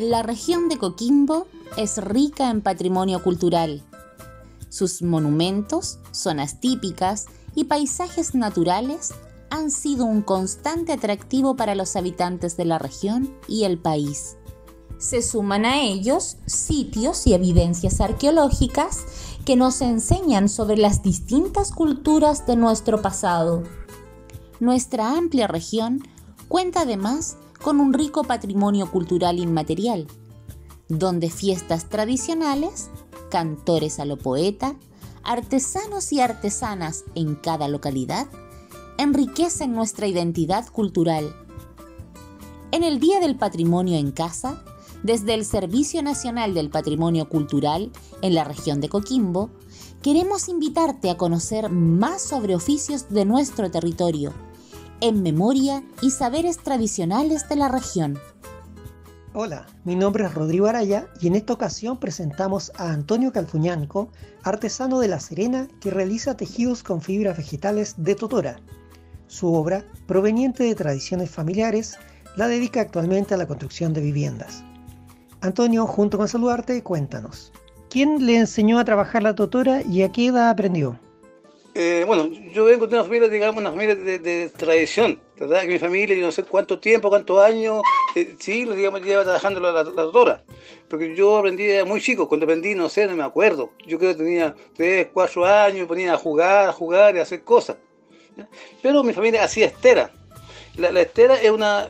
La región de Coquimbo es rica en patrimonio cultural. Sus monumentos, zonas típicas y paisajes naturales han sido un constante atractivo para los habitantes de la región y el país. Se suman a ellos sitios y evidencias arqueológicas que nos enseñan sobre las distintas culturas de nuestro pasado. Nuestra amplia región cuenta además con un rico patrimonio cultural inmaterial, donde fiestas tradicionales, cantores a lo poeta, artesanos y artesanas en cada localidad enriquecen nuestra identidad cultural. En el Día del Patrimonio en Casa, desde el Servicio Nacional del Patrimonio Cultural en la región de Coquimbo, queremos invitarte a conocer más sobre oficios de nuestro territorio, en memoria y saberes tradicionales de la región. Hola, mi nombre es Rodrigo Araya y en esta ocasión presentamos a Antonio Calfuñanco, artesano de La Serena que realiza tejidos con fibras vegetales de totora. Su obra, proveniente de tradiciones familiares, la dedica actualmente a la construcción de viviendas. Antonio, junto con saludarte, cuéntanos, ¿quién le enseñó a trabajar la totora y a qué edad aprendió? Bueno, yo vengo de una familia, digamos, una familia de tradición, ¿verdad? Que mi familia, yo no sé cuánto tiempo, cuántos años, siglos, digamos, lleva trabajando la totora. Porque yo aprendí muy chico, cuando aprendí, no sé, no me acuerdo. Yo creo que tenía 3, 4 años, me ponía a jugar y a hacer cosas, ¿ya? Pero mi familia hacía estera. La estera es una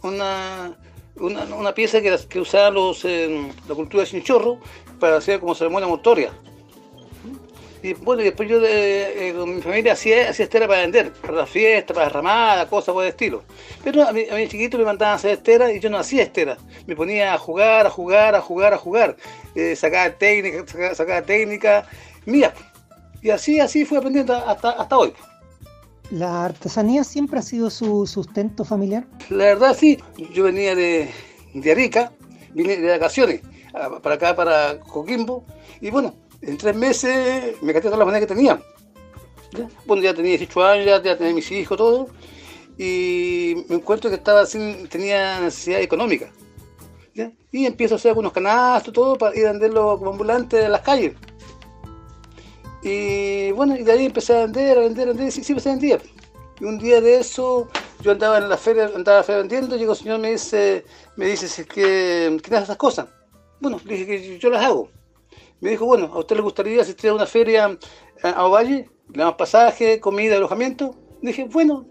pieza que usaban la cultura de Chinchorro para hacer como ceremonia mortuoria. Y bueno, después yo con mi familia hacía estera para vender, para la fiesta, para ramadas, cosas por el estilo. Pero a mí chiquito me mandaban a hacer estera y yo no hacía estera. Me ponía a jugar. Sacaba técnica mía. Y así fui aprendiendo hasta hoy. ¿La artesanía siempre ha sido su sustento familiar? La verdad sí, yo venía de Arica, vine de vacaciones para acá, para Coquimbo, y bueno, en 3 meses me gasté todas las monedas que tenía. ¿Ya? Bueno, ya tenía 18 años, ya tenía mis hijos, todo, y me encuentro que tenía necesidad económica. ¿Ya? Y empiezo a hacer algunos canastos, todo, para ir a venderlo como ambulante en las calles. Y bueno, y de ahí empecé a vender, y sí, empecé a vender. Y un día de eso, yo andaba en la feria vendiendo, llegó un señor me dice si es que hace esas cosas. Bueno, le dije que yo las hago. Me dijo, bueno, ¿a usted le gustaría asistir a una feria a Ovalle? Le damos pasaje, comida, alojamiento. Le dije, bueno,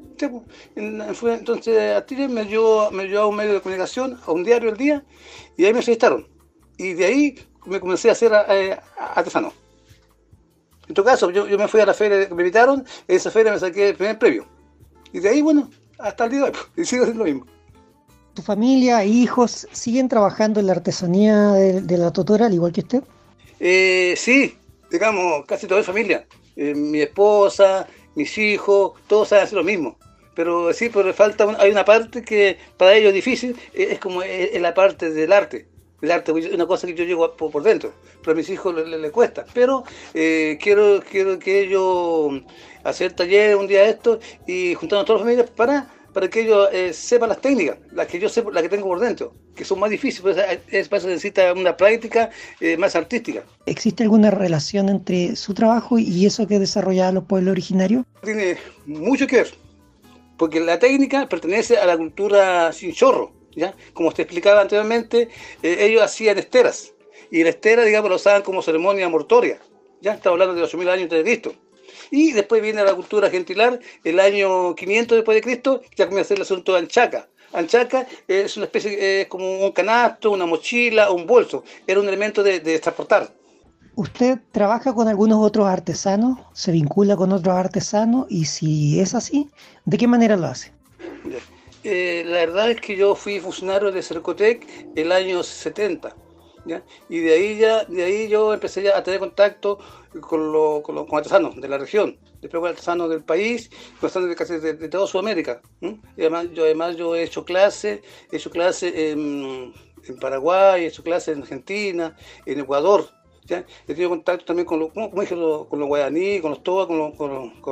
entonces a Chile me llevó a un medio de comunicación, a un diario El Día, y ahí me solicitaron. Y de ahí me comencé a hacer artesano. En todo caso, yo me fui a la feria que me invitaron, en esa feria me saqué el primer premio. Y de ahí, bueno, hasta el día de hoy, y sigo haciendo lo mismo. ¿Tu familia e hijos siguen trabajando en la artesanía de la totora, al igual que usted? Sí, digamos, casi toda mi familia. Mi esposa, mis hijos, todos saben hacer lo mismo. Pero sí, pero hay una parte que para ellos es difícil, es como la parte del arte. El arte es una cosa que yo llego por dentro, pero a mis hijos les cuesta. Pero quiero que ellos hacer talleres un día de estos y juntarnos a todas las familias para que ellos sepan las técnicas, las que yo sé, las que tengo por dentro, que son más difíciles, para eso se necesita una práctica más artística. ¿Existe alguna relación entre su trabajo y eso que desarrollaban los pueblos originarios? Tiene mucho que ver, porque la técnica pertenece a la cultura Chinchorro, ¿ya? Como te explicaba anteriormente, ellos hacían esteras, y la estera, digamos, la usaban como ceremonia mortuoria, ya estamos hablando de 8.000 años antes de Cristo. Y después viene la cultura gentilar, el año 500 después de Cristo, ya comienza a hacer el asunto de anchaca. Anchaca es una especie, como un canasto, una mochila, un bolso. Era un elemento de transportar. ¿Usted trabaja con algunos otros artesanos? ¿Se vincula con otros artesanos? Y si es así, ¿de qué manera lo hace? La verdad es que yo fui funcionario de Cercotec el año 70. ¿Ya? Y de ahí yo empecé ya a tener contacto con artesanos de la región, después con artesanos del país, con artesanos de toda Sudamérica. Y además yo he hecho clases en Paraguay, he hecho clases en Argentina, en Ecuador. ¿Ya? He tenido contacto también con los guaraní, con los toba,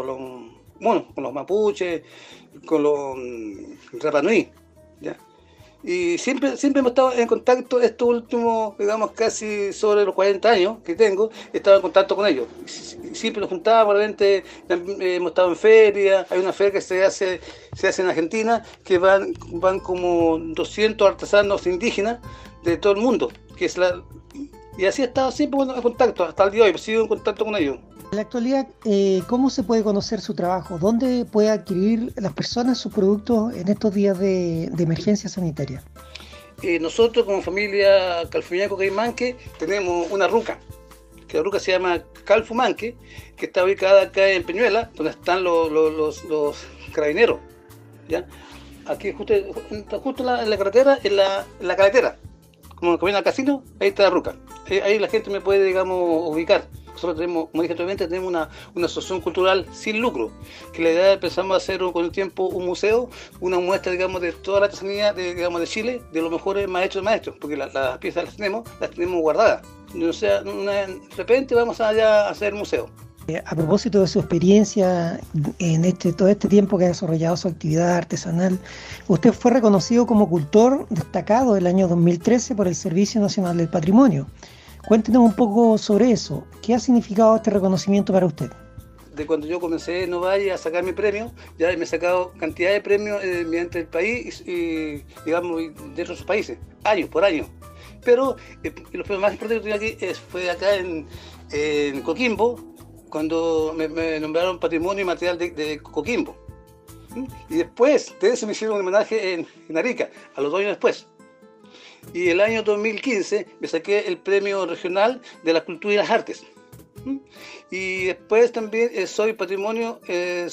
con los mapuches, con los Rapa Nui, ¿ya? Y siempre hemos estado en contacto estos últimos, digamos, casi sobre los 40 años que tengo, he estado en contacto con ellos. Siempre nos juntábamos, realmente hemos estado en feria, hay una feria que se hace en Argentina, que van como 200 artesanos indígenas de todo el mundo, y así he estado siempre en contacto, hasta el día de hoy, sigo en contacto con ellos. En la actualidad, ¿cómo se puede conocer su trabajo? ¿Dónde puede adquirir las personas sus productos en estos días de emergencia sanitaria? Nosotros como familia Calfuñanco-Caimanque tenemos una ruca, que la ruca se llama Calfumanque, que está ubicada acá en Peñuela, donde están los carabineros, ¿ya? Aquí justo en la carretera, en la carretera, como camino al casino, ahí está la ruca. Ahí la gente me puede, digamos, ubicar. Nosotros tenemos, como dije anteriormente, tenemos una asociación cultural sin lucro, que la idea empezamos a hacer con el tiempo un museo, una muestra, digamos, de toda la artesanía de Chile, de los mejores maestros de maestros, porque las piezas las tenemos guardadas. O sea, de repente vamos allá a hacer museo. A propósito de su experiencia en todo este tiempo que ha desarrollado su actividad artesanal, usted fue reconocido como cultor destacado el año 2013 por el Servicio Nacional del Patrimonio. Cuéntenos un poco sobre eso. ¿Qué ha significado este reconocimiento para usted? De cuando yo comencé en Ovalle a sacar mi premio, ya me he sacado cantidad de premios mediante el país y digamos, de otros países, año por año. Pero los premios más importantes que tuve aquí fue acá en Coquimbo, cuando me nombraron Patrimonio Inmaterial de Coquimbo. Y después de eso me hicieron un homenaje en Arica, a los 2 años después. Y el año 2015 me saqué el premio regional de la cultura y las artes. Y después también soy patrimonio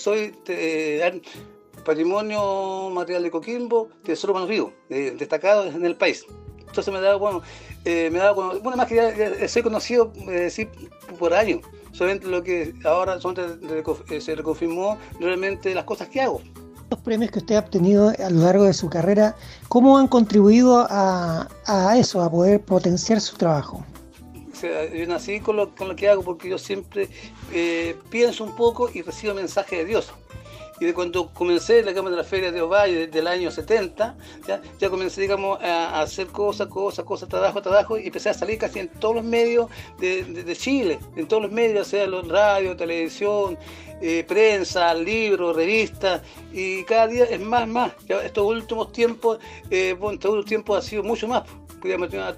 material de Coquimbo, tesoro humano vivo, destacado en el país. Entonces me da más que ya soy conocido sí, por años. Solamente lo que ahora se reconfirmó realmente las cosas que hago. Los premios que usted ha obtenido a lo largo de su carrera, ¿cómo han contribuido a eso, a poder potenciar su trabajo? O sea, yo nací con lo que hago porque yo siempre pienso un poco y recibo mensajes de Dios. Y de cuando comencé, digamos, de la feria de Ovalle del año 70, ya comencé, digamos, a hacer cosas, trabajo, y empecé a salir casi en todos los medios de Chile, en todos los medios, sea los radio, televisión, prensa, libros, revistas, y cada día es más. Ya estos últimos tiempos ha sido mucho más. Me tenido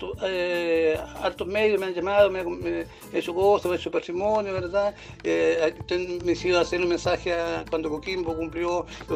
hartos medios, me han llamado, me han hecho cosas, me han hecho patrimonio, ¿verdad? Me hicieron hacer un mensaje cuando Coquimbo cumplió los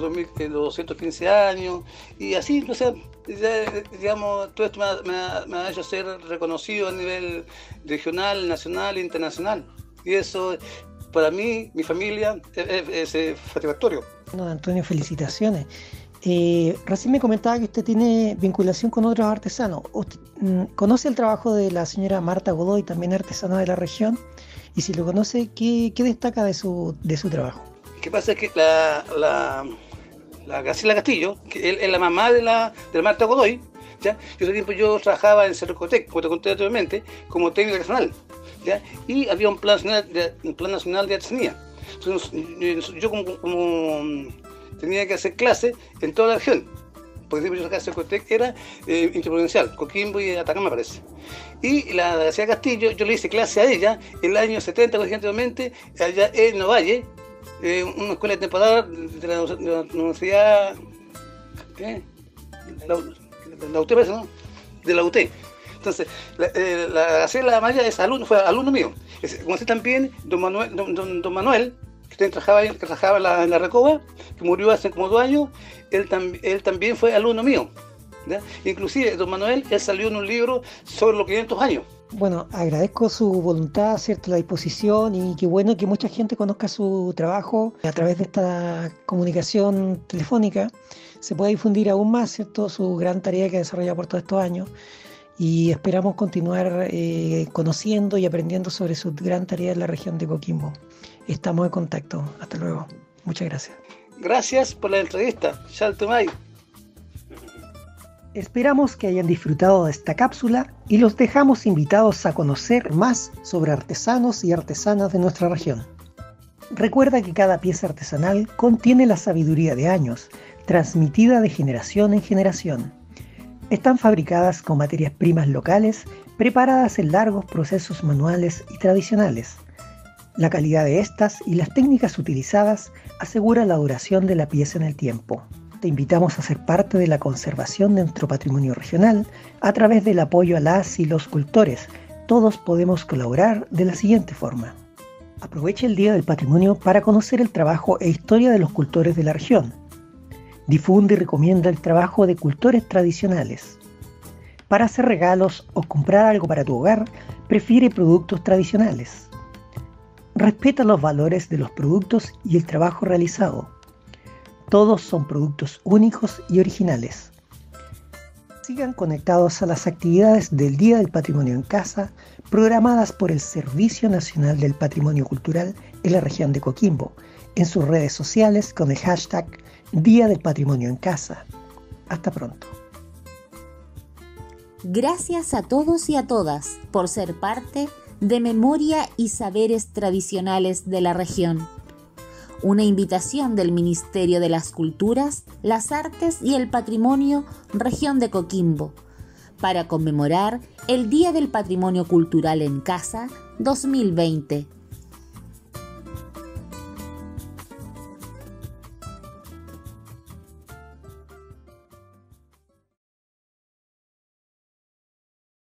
215 años, y así, o sea, digamos, todo esto me ha hecho ser reconocido a nivel regional, nacional e internacional. Y eso, para mí, mi familia, es satisfactorio. Bueno, Antonio, felicitaciones. Recién me comentaba que usted tiene vinculación con otros artesanos. ¿Usted conoce el trabajo de la señora Marta Godoy, también artesana de la región? Y si lo conoce, ¿qué destaca de su trabajo? Lo que pasa es que la Graciela Castillo, que es la mamá de la Marta Godoy, ¿ya? Yo trabajaba en Cercotec, como te conté anteriormente, como técnico artesanal, ¿ya? Y había un plan nacional de artesanía. Entonces, yo como tenía que hacer clases en toda la región. Por ejemplo, yo acá en Cotec era interprovincial, Coquimbo y Atacama, me parece. Y la Graciela Castillo, yo le hice clase a ella el año 70, como dije anteriormente, allá en Ovalle, una escuela de temporada de la Universidad, la UT, parece, ¿no? De la UT. Entonces, la Graciela Maya fue alumno mío. Conocí también don Manuel, que trabajaba en la Recoba, que murió hace como 2 años. Él también fue alumno mío, ¿ya? Inclusive don Manuel, él salió en un libro sobre los 500 años. Bueno, agradezco su voluntad, ¿cierto?, la disposición, y qué bueno que mucha gente conozca su trabajo a través de esta comunicación telefónica. Se puede difundir aún más, ¿cierto?, su gran tarea que ha desarrollado por todos estos años, y esperamos continuar conociendo y aprendiendo sobre su gran tarea en la región de Coquimbo. Estamos en contacto. Hasta luego. Muchas gracias. Gracias por la entrevista. Chaltumay. Esperamos que hayan disfrutado de esta cápsula y los dejamos invitados a conocer más sobre artesanos y artesanas de nuestra región. Recuerda que cada pieza artesanal contiene la sabiduría de años, transmitida de generación en generación. Están fabricadas con materias primas locales, preparadas en largos procesos manuales y tradicionales. La calidad de estas y las técnicas utilizadas aseguran la duración de la pieza en el tiempo. Te invitamos a ser parte de la conservación de nuestro patrimonio regional a través del apoyo a las y los cultores. Todos podemos colaborar de la siguiente forma. Aprovecha el Día del Patrimonio para conocer el trabajo e historia de los cultores de la región. Difunde y recomienda el trabajo de cultores tradicionales. Para hacer regalos o comprar algo para tu hogar, prefiere productos tradicionales. Respeta los valores de los productos y el trabajo realizado. Todos son productos únicos y originales. Sigan conectados a las actividades del Día del Patrimonio en Casa, programadas por el Servicio Nacional del Patrimonio Cultural en la región de Coquimbo, en sus redes sociales con el hashtag Día del Patrimonio en Casa. Hasta pronto. Gracias a todos y a todas por ser parte de Memoria y Saberes Tradicionales de la región. Una invitación del Ministerio de las Culturas, las Artes y el Patrimonio, Región de Coquimbo, para conmemorar el Día del Patrimonio Cultural en Casa 2020.